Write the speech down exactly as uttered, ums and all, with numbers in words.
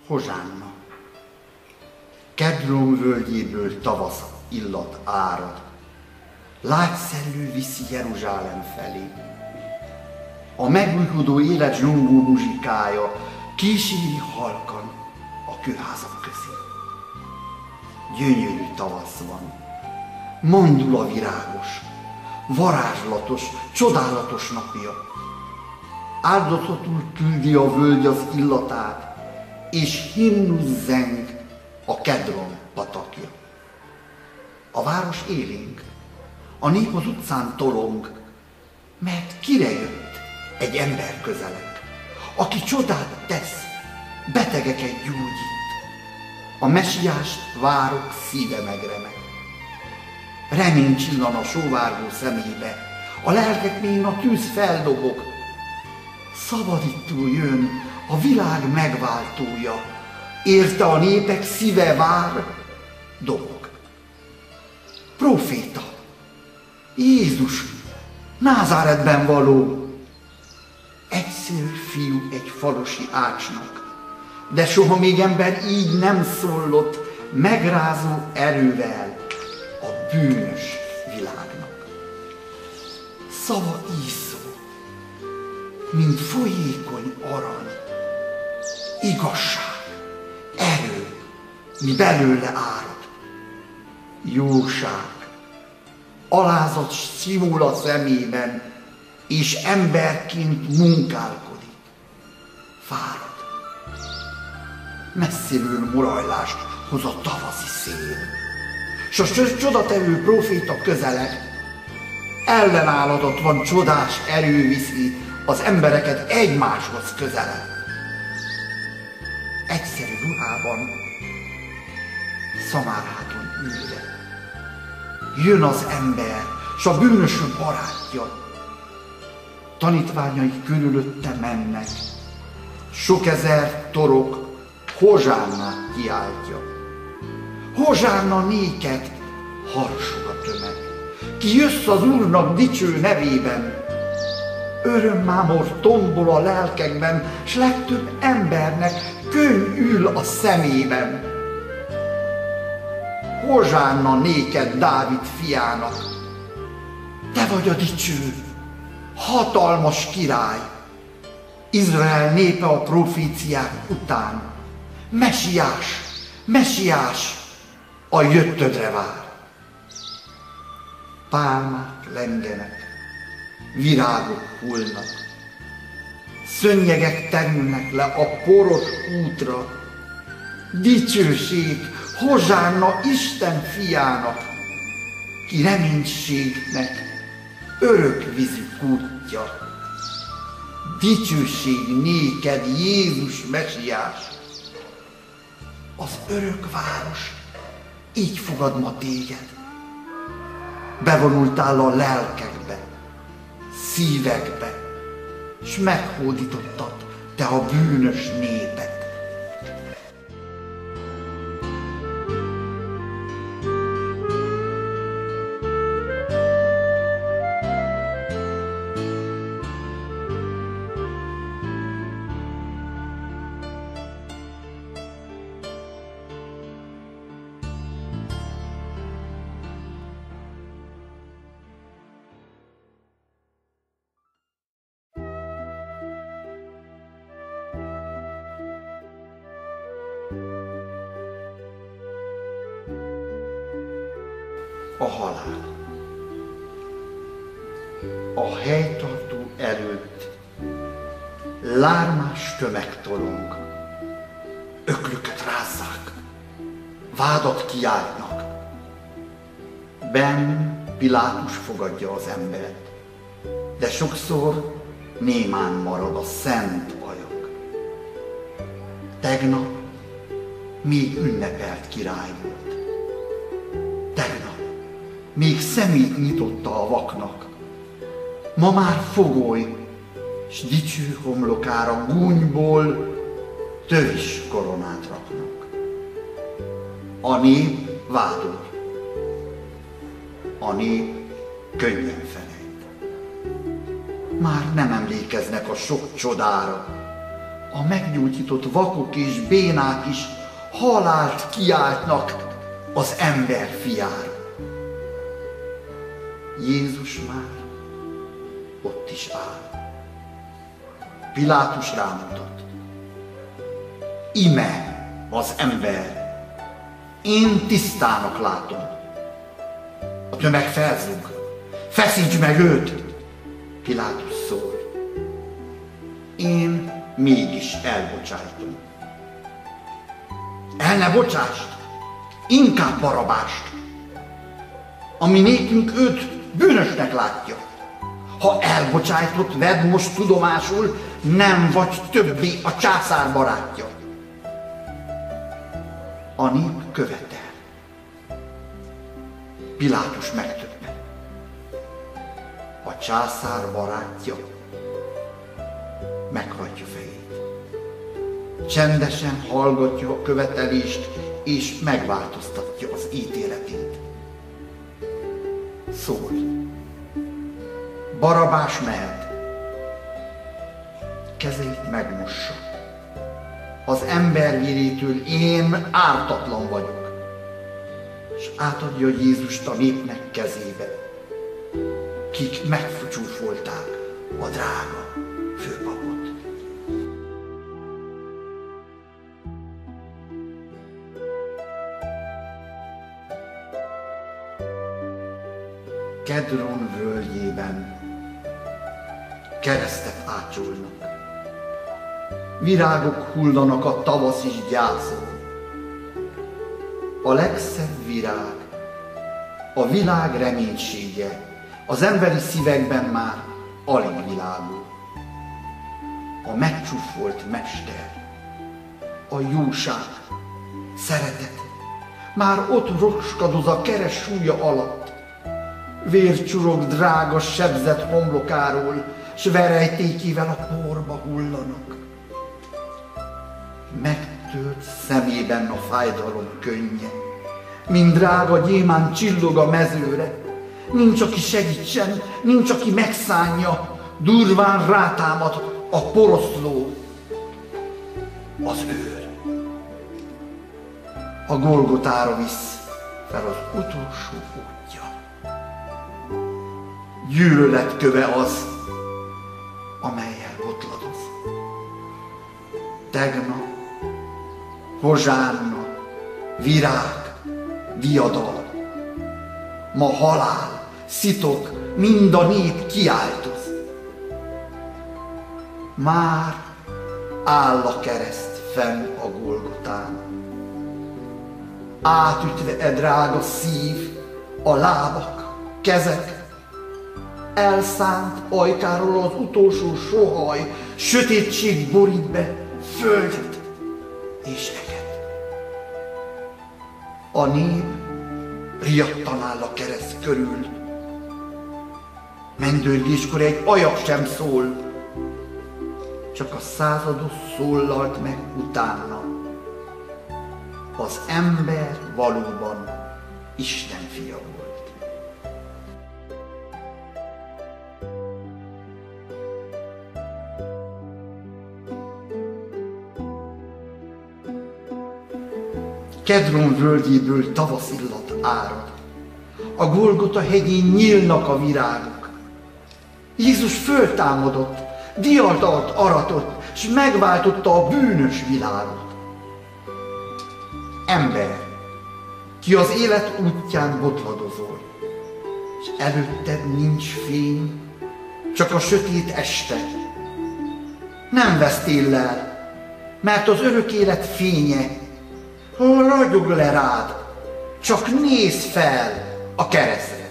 Hozsánna. Kedrom völgyéből tavasz illat árad, lágyszellő viszi Jeruzsálem felé. A megújuló élet zsongó muzsikája kíséri halkan a kőházak közé. Gyönyörű tavasz van, mandula virágos, varázslatos, csodálatos napja. Áldozatul küldi a völgy az illatát, és himnusz zeng a Kedron patakja. A város élénk, a nép az utcán tolong, mert kire jött egy ember közelebb, aki csodát tesz, betegeket gyógyít. A mesiást várok, szíve megremeg. Remény csillan a sóvárgó szemébe, a lelkek mélyén a tűz feldobog. Szabadító jön, a világ megváltója, érte a népek szíve vár, dobog. Próféta, Jézus, Názáretben való, egyszerű fiú egy falusi ácsnak, de soha még ember így nem szólott megrázó erővel a bűnös világnak. Szava ízszó, mint folyékony arany, igazság, erő, mi belőle árad, jóság, alázat simul a szemében, és emberként munkálkodik, fárad. Messziről morajlást hoz a tavaszi szél, s a csodatevő próféta közeleg, ellenállhatatlan csodás erő viszi az embereket egymáshoz közelebb. Egyszerű ruhában, szamárháton ülve, jön az ember, s a bűnösök barátja. Tanítványai körülötte mennek, sok ezer torok Hozsánnát kiáltja. Hozsánna néked, harsog a tömeg, ki jössz az Úrnak dicső nevében. Örömmámor tombol a lelkekben, s legtöbb embernek könny ül a szemében. Hozsánna néked, Dávid fiának, te vagy a dicső, hatalmas király, Izrael népe a proféciák után. Mesiás, mesiás, a jöttödre vár. Pálmák lengenek, virágok hullnak, szönnyegek terülnek le a poros útra. Dicsőség Hozsánna Isten fiának, ki reménységnek örök vízű kútja. Dicsőség néked, Jézus mesiás, az örök város így fogad ma téged. Bevonultál a lelkekbe, szívekbe, s meghódítottad te a bűnös népet. A halál. A helytartó előtt lármás tömeg tolong, öklüket rázzák, vádat kiáltnak. Benn Pilátus fogadja az embert, de sokszor némán marad a szent ajak. Tegnap még ünnepelt király volt. Tegnap még szemét nyitotta a vaknak. Ma már fogoly, s dicső homlokára gúnyból tövis koronát raknak. A nép vádol, a nép könnyen felejt. Már nem emlékeznek a sok csodára, a meggyógyított vakok és bénák is halált kiáltnak az ember fiára. Jézus már ott is áll. Pilátus rámutat. Ime az ember, én tisztának látom. A tömeg felzúg. Feszíts meg őt! Pilátus szól. Én mégis elbocsájtom. El ne bocsást, inkább Barabást, ami nékünk őt bűnösnek látja. Ha elbocsájtott, vedd most tudomásul, nem vagy többé a császár barátja. A nép követel. Pilátus megtöbben. A császár barátja meghajtja fejét. Csendesen hallgatja a követelést, és megváltoztatja az ítéletét. Szól. Barabás mehet. Kezét megmossa. Az embervérétől én ártatlan vagyok. És átadja Jézust a népnek kezébe, kik megfucsúfolták a drága főpapot. Kedron völgyében keresztet ácsolnak. Virágok hullanak a tavasz is gyászol. A legszebb virág, a világ reménysége, az emberi szívekben már alig világul. A megcsúfolt mester, a jóság, szeretet, már ott roskadoz a keres súlya alatt. Vér csurog drága sebzett homlokáról, s verejtékével a porba hullanak. Megtölt szemében a fájdalom könnye, mint drága gyémánt csillog a mezőre. Nincs, aki segítsen, nincs, aki megszánja, durván rátámad a poroszló, az őr. A Golgotára visz fel az utolsó útja. Gyűlöletköve az, amellyel botladoz. Tegnap, hozsánna, virág, diadal, ma halál, szitok, mind a nép kiáltoz. Már áll a kereszt fenn a Golgotán, átütve e drága szív, a lábak, kezek, elszánt ajkáról az utolsó sohaj, sötétség borít be földet és eget. A nép riadtan áll a kereszt körül. Mennydörgéskor egy ajak sem szól, csak a százados szólalt meg utána. Az ember valóban Isten fia volt. Kedron völgyéből tavasz illat árad. A Golgota hegyén nyílnak a virágok. Jézus föltámadott, diadalt aratott, s megváltotta a bűnös világot. Ember, ki az élet útján botladozol, és előtted nincs fény, csak a sötét este. Nem vesztél el, mert az örök élet fénye ragyog le rád, csak nézz fel a keresztre.